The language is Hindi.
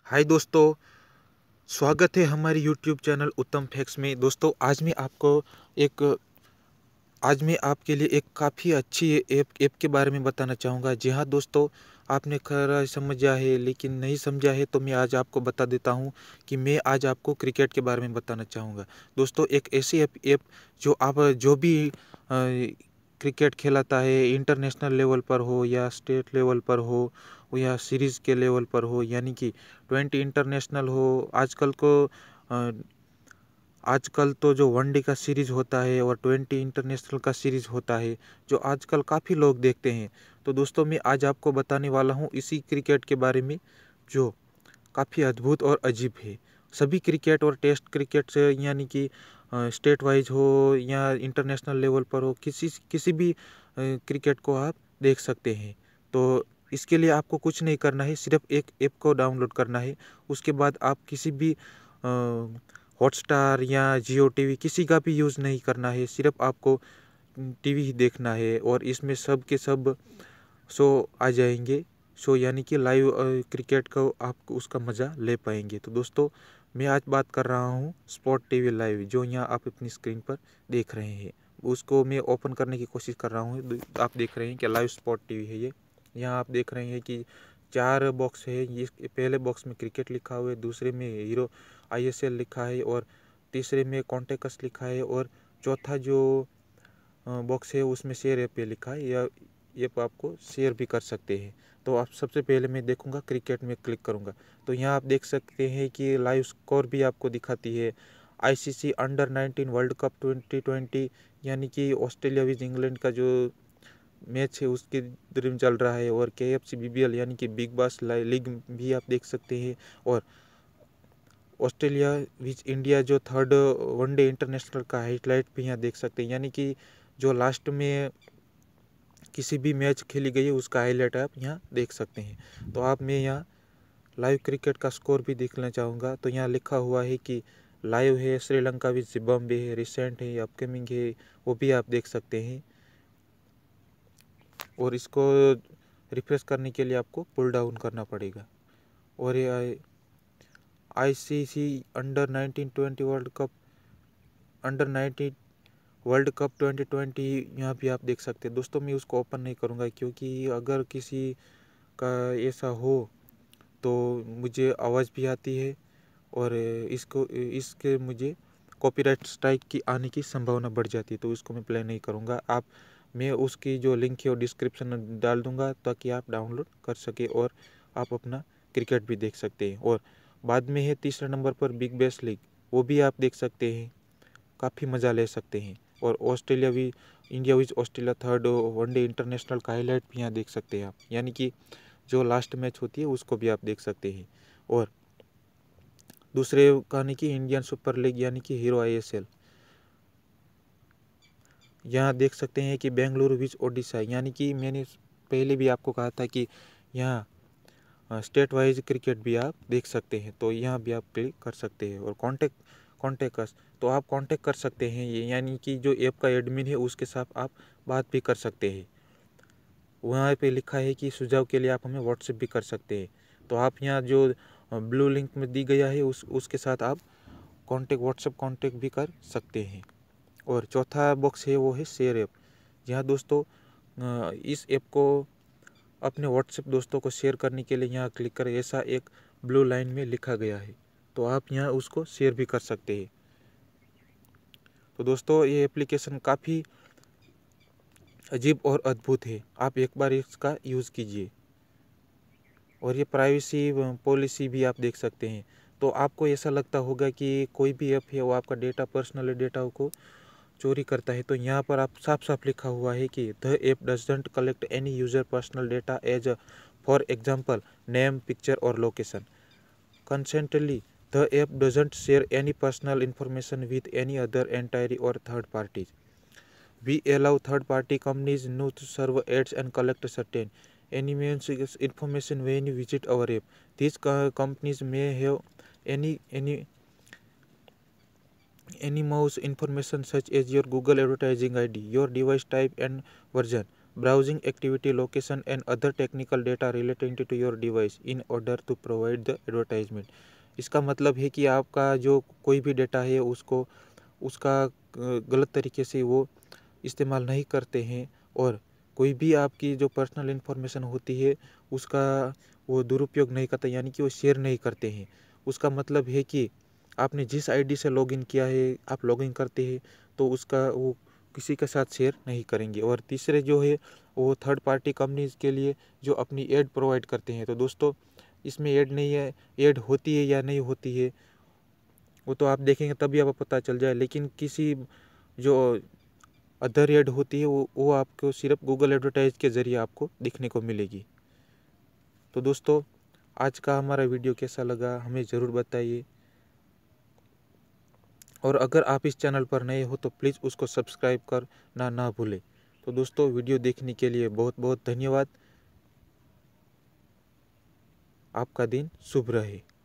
हाय दोस्तों, स्वागत है हमारे यूट्यूब चैनल उत्तम फैक्ट्स में। दोस्तों एक आज मैं आपके लिए एक काफ़ी अच्छी ऐप के बारे में बताना चाहूँगा। जी हाँ दोस्तों, आपने खरा समझा है, लेकिन नहीं समझा है तो मैं आज आपको बता देता हूँ कि मैं आज आपको क्रिकेट के बारे में बताना चाहूँगा। दोस्तों, एक ऐसी ऐप जो भी क्रिकेट खेलाता है, इंटरनेशनल लेवल पर हो या स्टेट लेवल पर हो या सीरीज़ के लेवल पर हो, यानी कि 20 इंटरनेशनल हो। आजकल तो जो वनडे का सीरीज़ होता है और 20 इंटरनेशनल का सीरीज़ होता है, जो आजकल काफ़ी लोग देखते हैं। तो दोस्तों, मैं आज आपको बताने वाला हूँ इसी क्रिकेट के बारे में, जो काफ़ी अद्भुत और अजीब है। सभी क्रिकेट और टेस्ट क्रिकेट से, यानी कि स्टेट वाइज हो या इंटरनेशनल लेवल पर हो, किसी भी क्रिकेट को आप देख सकते हैं। तो इसके लिए आपको कुछ नहीं करना है, सिर्फ एक ऐप को डाउनलोड करना है। उसके बाद आप किसी भी हॉटस्टार या जियो टीवी किसी का भी यूज़ नहीं करना है, सिर्फ आपको टीवी ही देखना है और इसमें सब के सब शो आ जाएंगे। शो यानी कि लाइव क्रिकेट का आप उसका मज़ा ले पाएंगे। तो दोस्तों, मैं आज बात कर रहा हूँ स्पोर्ट टीवी लाइव, जो यहाँ आप अपनी स्क्रीन पर देख रहे हैं। उसको मैं ओपन करने की कोशिश कर रहा हूँ। आप देख रहे हैं कि लाइव स्पोर्ट टीवी है ये। यहाँ आप देख रहे हैं कि 4 बॉक्स है। ये पहले बॉक्स में क्रिकेट लिखा हुआ है, दूसरे में हीरो ISL लिखा है और तीसरे में कॉन्टेक्स लिखा है और चौथा जो बॉक्स है उसमें शेयर ऐप पे लिखा है, या ऐप आपको शेयर भी कर सकते हैं। तो आप सबसे पहले मैं देखूंगा, क्रिकेट में क्लिक करूंगा तो यहाँ आप देख सकते हैं कि लाइव स्कोर भी आपको दिखाती है। ICC अंडर 19 वर्ल्ड कप 2020, यानी कि ऑस्ट्रेलिया विज इंग्लैंड का जो मैच है उसके ड्रीम चल रहा है, और KFC BBL यानी कि बिग बास लीग भी आप देख सकते हैं, और ऑस्ट्रेलिया विच इंडिया जो थर्ड वनडे इंटरनेशनल का हाईलाइट भी यहाँ देख सकते हैं, यानी कि जो लास्ट में किसी भी मैच खेली गई है उसका हाईलाइट आप यहाँ देख सकते हैं। तो मैं यहाँ लाइव क्रिकेट का स्कोर भी देखना चाहूँगा। तो यहाँ लिखा हुआ है कि लाइव है, श्रीलंका विच जिम्बाब्वे है, रिसेंट है, अपकमिंग है, वो भी आप देख सकते हैं। और इसको रिफ्रेश करने के लिए आपको पुल डाउन करना पड़ेगा। और ये ICC अंडर 1920 वर्ल्ड कप 2020 यहाँ भी आप देख सकते हैं। दोस्तों, मैं उसको ओपन नहीं करूँगा, क्योंकि अगर किसी का ऐसा हो तो मुझे आवाज़ भी आती है और इसके मुझे कॉपीराइट स्ट्राइक की आने की संभावना बढ़ जाती है, तो इसको मैं प्ले नहीं करूँगा। मैं उसकी जो लिंक है वो डिस्क्रिप्शन में डाल दूँगा, ताकि आप डाउनलोड कर सके और आप अपना क्रिकेट भी देख सकते हैं। और बाद में है तीसरे नंबर पर बिग बैश लीग, वो भी आप देख सकते हैं, काफ़ी मज़ा ले सकते हैं। और इंडिया विज ऑस्ट्रेलिया थर्ड वनडे इंटरनेशनल का हाईलाइट भी यहाँ देख सकते हैं आप, यानी कि जो लास्ट मैच होती है उसको भी आप देख सकते हैं। और दूसरे कहानी की इंडियन सुपर लीग यानी कि हीरो ISL, यहाँ देख सकते हैं कि बेंगलुरु विच ओडिशा, यानी कि मैंने पहले भी आपको कहा था कि यहाँ स्टेट वाइज क्रिकेट भी आप देख सकते हैं। तो यहाँ भी आप क्लिक कर सकते हैं। और कॉन्टेक्ट तो आप कांटेक्ट कर सकते हैं, ये यानी कि जो ऐप का एडमिन है उसके साथ आप बात भी कर सकते हैं। वहाँ पे लिखा है कि सुझाव के लिए आप हमें व्हाट्सएप भी कर सकते हैं। तो आप यहाँ जो ब्लू लिंक में दी गया है उसके साथ आप व्हाट्सएप कांटेक्ट भी कर सकते हैं। और चौथा बॉक्स है वो है शेयर ऐप। यहाँ दोस्तों, इस ऐप को अपने व्हाट्सएप दोस्तों को शेयर करने के लिए यहाँ क्लिक करें, ऐसा एक ब्लू लाइन में लिखा गया है, तो आप यहाँ उसको शेयर भी कर सकते हैं। तो दोस्तों, ये एप्लीकेशन काफ़ी अजीब और अद्भुत है, आप एक बार इसका यूज़ कीजिए। और ये प्राइवेसी पॉलिसी भी आप देख सकते हैं। तो आपको ऐसा लगता होगा कि कोई भी ऐप है वो आपका पर्सनल डेटा को चोरी करता है, तो यहाँ पर आप साफ साफ लिखा हुआ है कि the app doesn't collect any user personal data as for example name, picture और location. Consequently the app doesn't share any personal information with any other entity और third parties. We allow third-party companies now to serve ads and collect certain anonymous information when you visit our app. These companies may have any anonymous information such as your Google advertising ID, your device type and version, browsing activity, location and other technical data relating to your device in order to provide the advertisement। इसका मतलब है कि आपका जो कोई भी डेटा है उसको उसका गलत तरीके से वो इस्तेमाल नहीं करते हैं, और कोई भी आपकी जो पर्सनल इन्फॉर्मेशन होती है उसका वो दुरुपयोग नहीं करते, यानी कि वो शेयर नहीं करते हैं। उसका मतलब है कि आपने जिस आईडी से लॉगिन किया है, आप लॉगिन करते हैं, तो उसका वो किसी के साथ शेयर नहीं करेंगे। और तीसरे जो है वो थर्ड पार्टी कंपनीज के लिए जो अपनी ऐड प्रोवाइड करते हैं। तो दोस्तों इसमें ऐड नहीं है, ऐड होती है या नहीं होती है वो तो आप देखेंगे तभी आपको पता चल जाए, लेकिन किसी जो अदर ऐड होती है वो आपको सिर्फ गूगल एडवर्टाइज के ज़रिए आपको दिखने को मिलेगी। तो दोस्तों आज का हमारा वीडियो कैसा लगा हमें ज़रूर बताइए, और अगर आप इस चैनल पर नए हो तो प्लीज़ उसको सब्सक्राइब करना ना भूलें। तो दोस्तों वीडियो देखने के लिए बहुत बहुत धन्यवाद। आपका दिन शुभ रहे।